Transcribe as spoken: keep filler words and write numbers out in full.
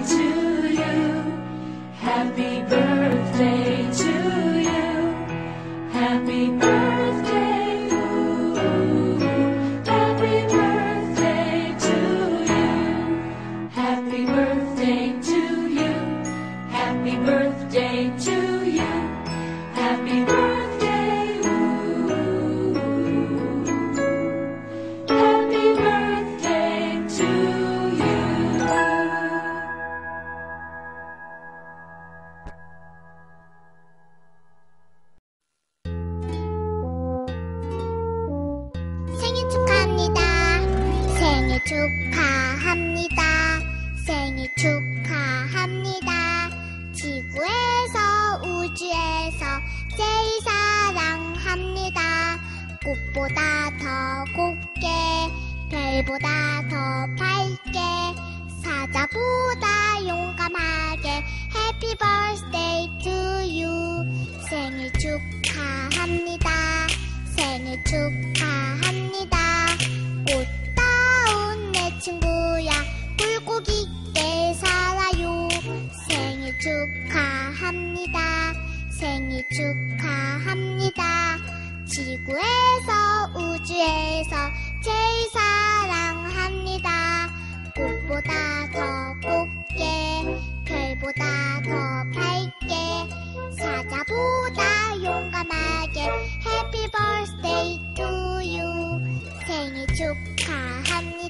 to you. Happy birthday to you. Happy birthday, ooh. Happy birthday to you. Happy birthday to you. Happy birthday to you. Happy birthday, ooh. Happy birthday to you. 생일 축하합니다. 생일 축하합니다. 생일 축하합니다. 지구에서 우주에서 제일 사랑합니다. 꽃보다 더 곱게 별보다 더 밝게 사자보다 용감하게 Happy birthday to you. 생일 축하합니다. 생일 축하합니다. 꽃다운 내 친구야 굴곡 있게 살아요. 생일 축하합니다. 생일 축하합니다. 지구에서 우주에서 제일 사랑합니다. 꽃보다 더 곱게 별보다 더 밝게 사자보다 용감하게 Happy birthday to you. 생일 축하합니다.